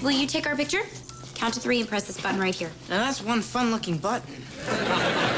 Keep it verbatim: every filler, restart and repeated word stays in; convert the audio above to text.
Will you take our picture? Count to three and press this button right here. Now that's one fun-looking button.